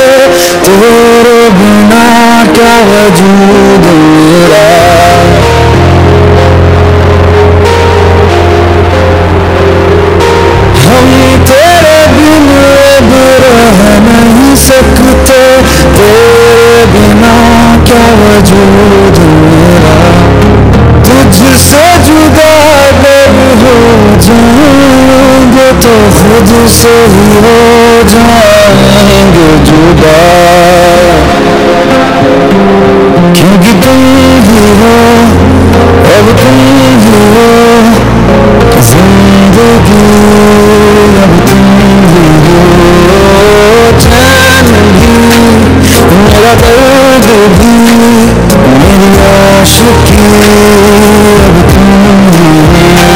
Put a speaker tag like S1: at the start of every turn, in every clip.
S1: तेरे बिना क्या वजूद मेरा। हम तेरे बिन अब रह नहीं सकते, तेरे बिना क्या वजूद मेरा। तुझसे जुदा जब हो जाएंगे तो खुद से ही हो जाएंगे जुदा, क्योंकि तुम ही हो, अब तुम ही हो जिंदगी, अब तुम ही हो चैन भी, मेरा दर्द भी, मेरी आशिकी, अब तुम ही हो।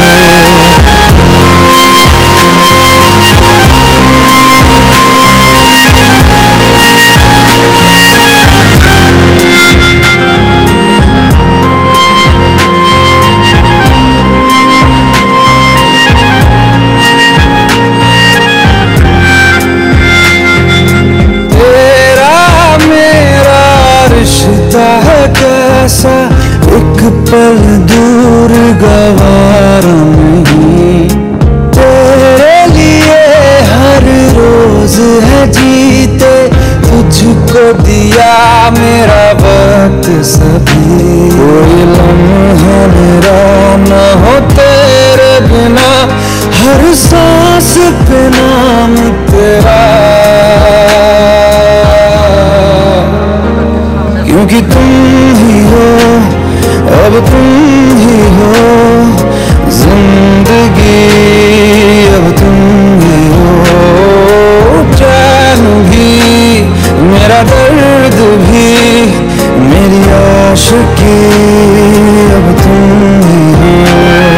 S1: कैसा एक पल दूर गवारा नहीं, तेरे लिए हर रोज है जीते, तुझको दिया मेरा वक्त सभी। कोई लम्हा मेरा न हो तेरे बिना, हर सांस पे नाम तेरा, क्योंकि तुम ही हो, अब तुम ही हो जिंदगी, अब तुम ही हो चैन भी, मेरा दर्द भी, मेरी आशिकी, अब तुम ही हो।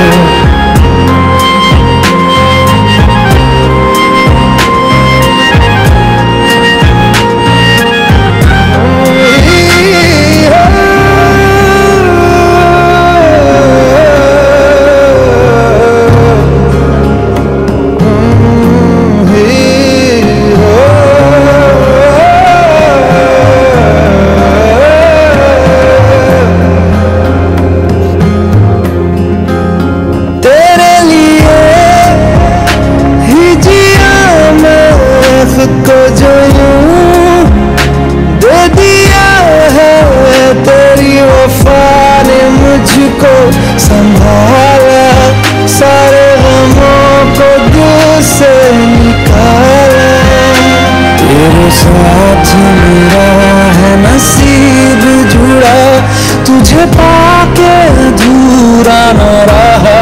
S1: को जो यूं दे दिया है तेरी वफा ने मुझको संभाला, सारे गमों को दिल से निकाला। तेरे साथ मेरा है नसीब जुड़ा, तुझे पाके अधूरा न रहा,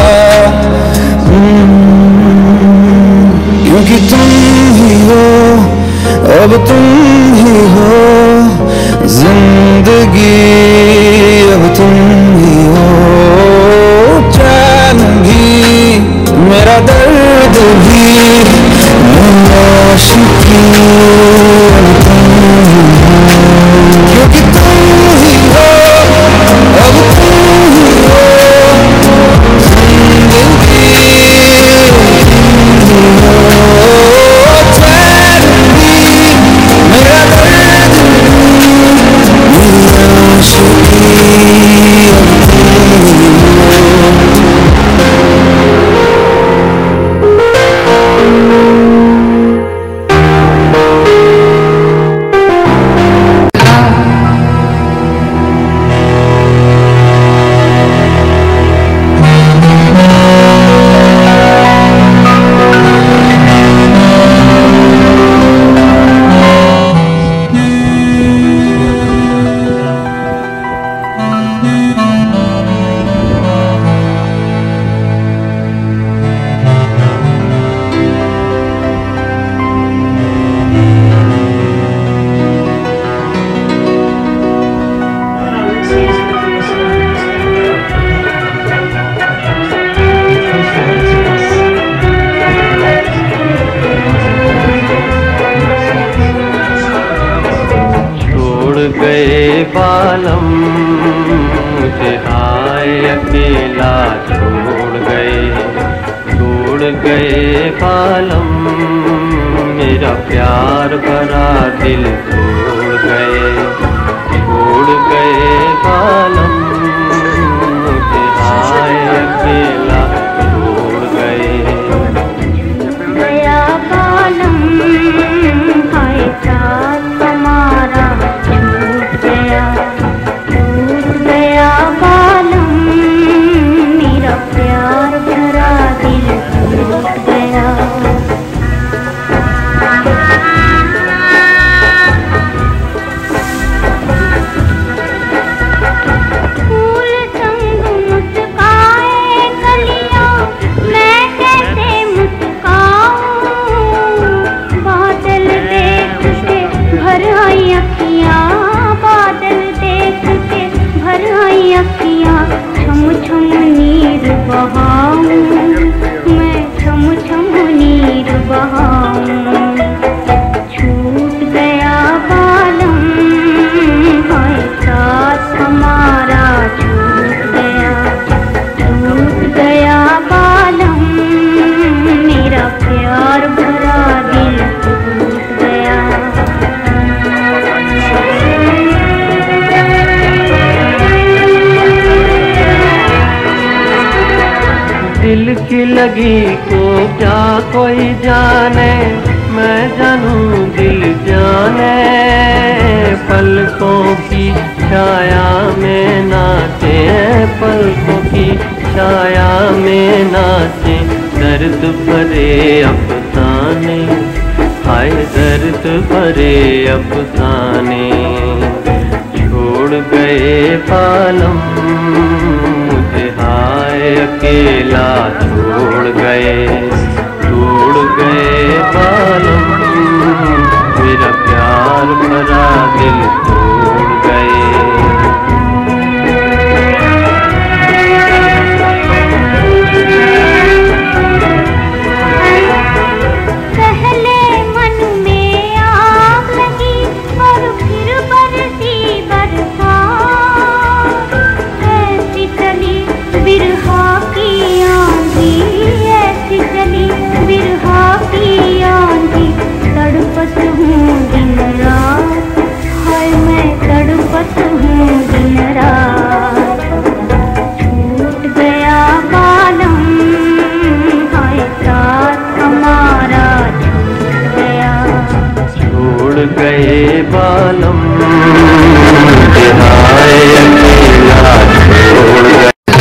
S1: क्योंकि तुम ही हो, अब तुम ही हो जिंदगी, अब तुम ही हो चैन भी, मेरा दर्द भी, मेरी आशिकी, अब तुम ही हो, क्योंकि तुम ही हो, अब तुम ही हो
S2: बालम मुझे हाय अकेला छोड़ गए बालम, मेरा प्यार भरा दिल छोड़ गए बालम मुझे हाय अकेला छोड़ गए।
S3: गया बालम हाय साथ हमारा छूट गया बालम मेरा प्यार भरा दिल टूट गया। फूल संग मुस्काए कलियां मैं कैसे मुस्काऊं, बादल देख के भर आई अखियां, बादल देख के भर आई अखियां, छम छम नीर बहाऊं मैं छम छम नीर बहाऊं। छूट गया बालम हाय साथ हमारा छूट गया बालम मेरा प्यार भरा दिल टूट गया।
S2: दिल की लगी को क्या कोई जाने, मैं जानूं दिल जाने, पलकों की छाया में नाचे, पलकों की छाया में नाचे, दर्द भरे अफसाने, हाय दर्द भरे अफसाने। छोड़ गए बालम मुझे हाय अकेला छोड़ गए बालम मेरा प्यार भरा दिल छोड़ गए।
S3: पहले मन में आग लगी और फिर बरसी बरसात, ऐसी चली बिरहा की आंधी, ऐसी चली बिरहा की आंधी, तड़पत हूँ दिन रात, हाय मैं तड़पत हूँ दिन रात। छूट गया बालम हाय साथ हमारा छूट गया।
S2: छोड़ गए बालम मुझे हाय अकेला छोड़ गए।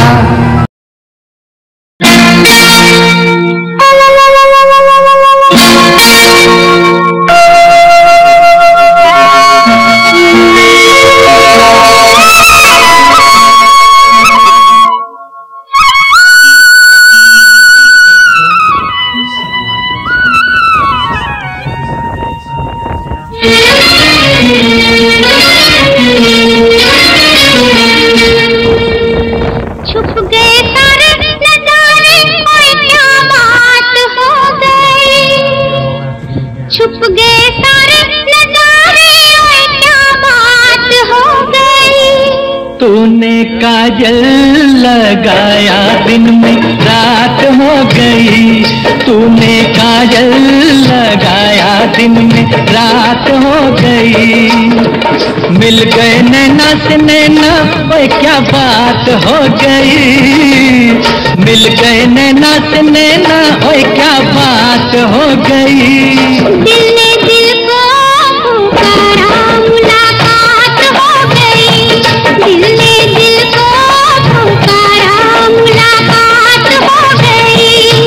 S3: छुप गए सारे नजारे और क्या बात हो गई, छुप गए सारे नजारे और क्या बात हो गई।
S1: तूने काजल लगाया दिन में रात हो गई, तूने काजल लगाया दिन में रात हो गई। मिल गए नैना से नैना ओए क्या बात हो गई, मिल गए नैना से नैना ओए क्या बात हो गई।
S3: दिल ने दिल को पुकारा मुलाकात हो गई, दिल ने दिल को पुकारा मुलाकात हो गई।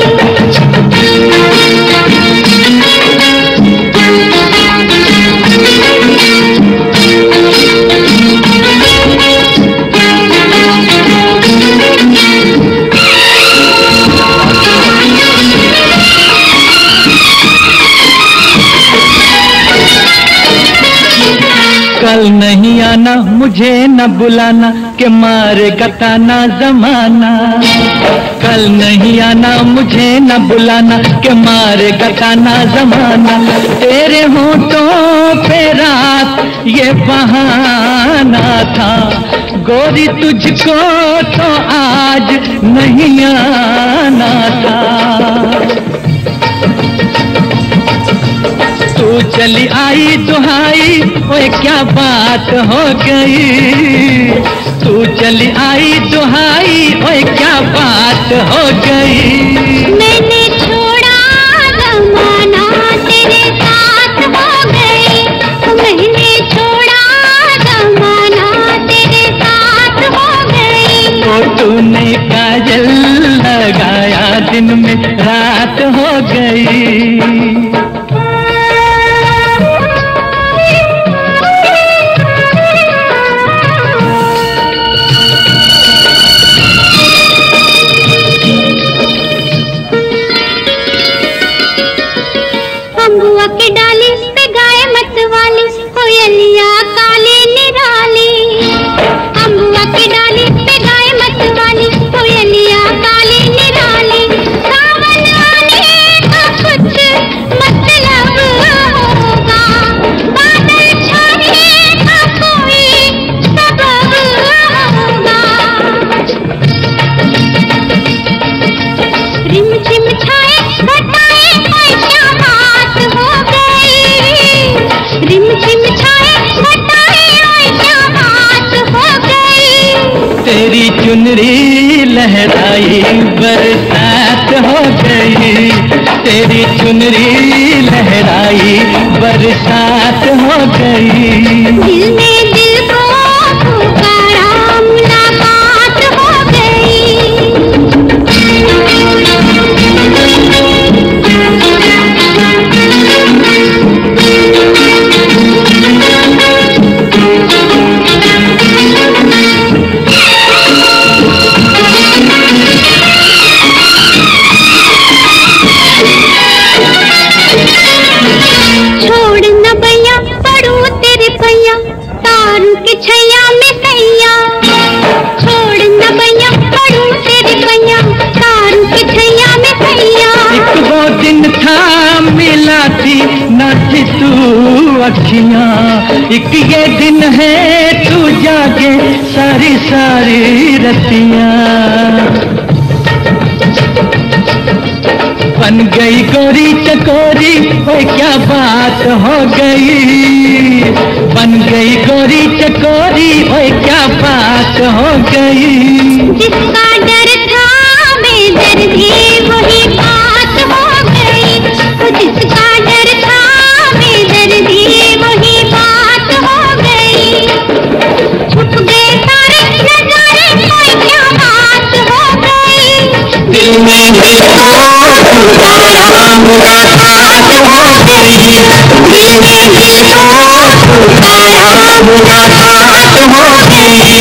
S1: कल नहीं आना मुझे न बुलाना के मारेगा ताना जमाना, कल नहीं आना मुझे न बुलाना के मारेगा ताना जमाना। तेरे होठों पे रात ये बहाना था, गोरी तुझको तो आज नहीं आना था। तू चली आई दुहाई, ओए क्या बात हो गई। तू चली आई दुहाई, ओए क्या बात हो गई।
S3: मैंने छोड़ा जमाना तेरे साथ हो गई। मैंने छोड़ा जमाना तेरे साथ हो गई।
S1: ओ तूने काजल लगाया, दिन में रात हो गई।
S3: अम्बुआ की डाली पे गाय मतवाली, कोयलिया काले निराली। अम्बुआ की डाली पे गाय मतवाली, कोयलिया काले निराली। सावन आने का कुछ मतलब होगा, बादल छाने का कोई सबब होगा। रिमझिम छाए घटाए, ओए क्या बात हो गई। रिमझिम छाए घटाए, ओए क्या बात हो गई।
S1: तेरी चुनरी लहराई, बरसात हो गई। तेरी चुनरी लहराई, बरसात हो गई।
S3: दिल ने दिल को पुकारा, मुलाकात हो गई। छोड़ न भैया पड़ूं तेरे पैया, तारू के छैया में सैया। छोड़ न भैया पड़ूं तेरे पैया, तारू के छैया में सैया।
S1: एक वो दिन था मिला थी न थी तू अखियां, एक ये दिन है तू जागे सारी सारी रतियां। बन गई गोरी चकोरी, ओए क्या बात हो गई। बन गई गोरी चकोरी, ओए क्या बात हो गई।
S3: जिसका डर था बेदर्दी, वही बात हो गई। जिसका डर था बेदर्दी, वही बात हो गई। छुप गए सारे नजारे, कोई क्या बात हो गई।
S1: दिल में दिल को पुकारा, मुलाकात हो गई। दिल में दिल को पुकारा, मुलाकात हो गई।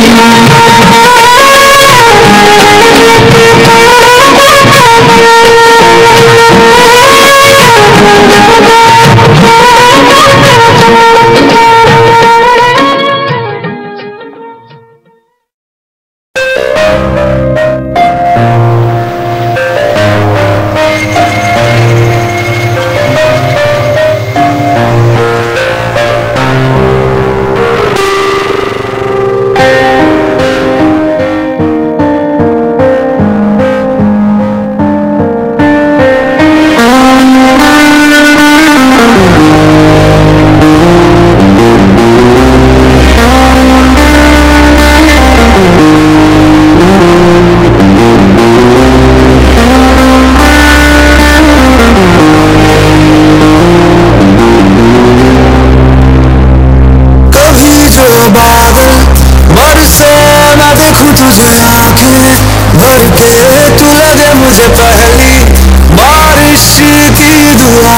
S4: मुझे पहली बारिश की दुआ।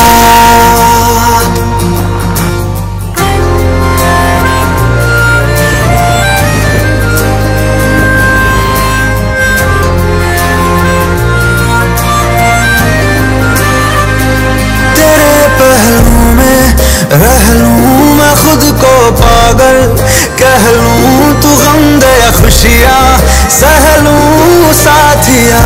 S4: तेरे पहलू में रह लूं मैं खुद को पागल, कह लूं तू गम दे या खुशियां सह लूं साथिया।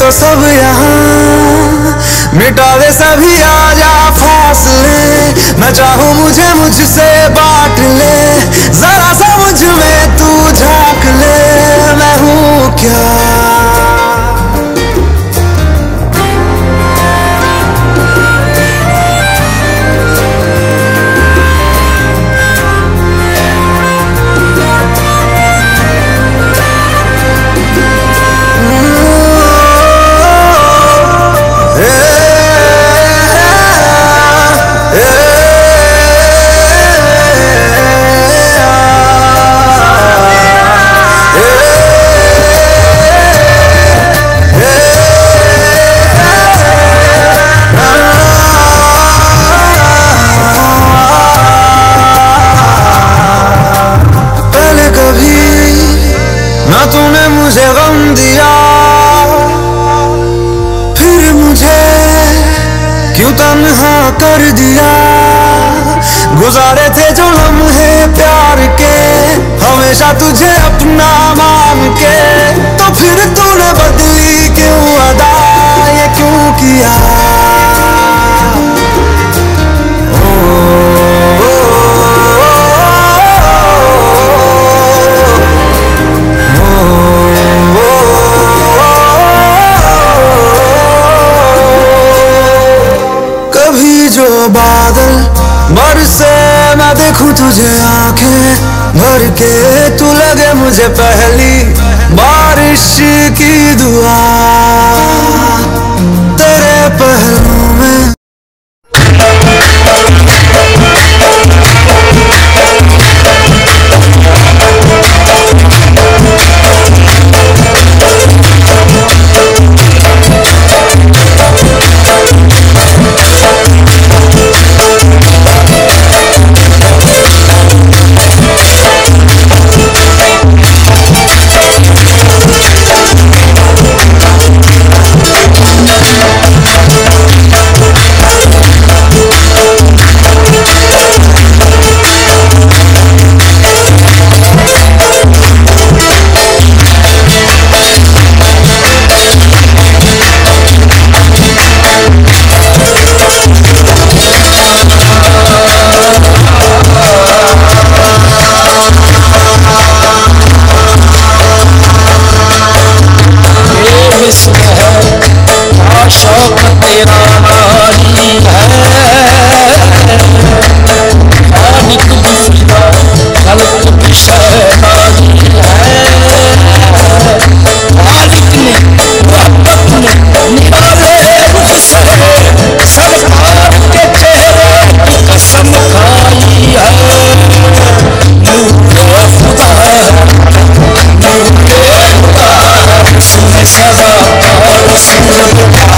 S4: तो सब यहाँ मिटा दे सभी आजा फासले। मैं चाहूँ मुझे मुझसे बांट ले, जरा सा मुझ में तू झांक ले। मैं हूँ क्या तूने मुझे गम दिया, फिर मुझे क्यों तन्हा कर दिया। गुजारे थे जो लम्हे प्यार के, हमेशा तुझे अपना मान के, तो फिर तूने बदली क्यों अदा, ये क्यों किया। जो बादल बरसे मैं देखूं तुझे आंखें भर के, तू लगे मुझे पहली बारिश की दुआ तेरे पहलू में।
S5: सदा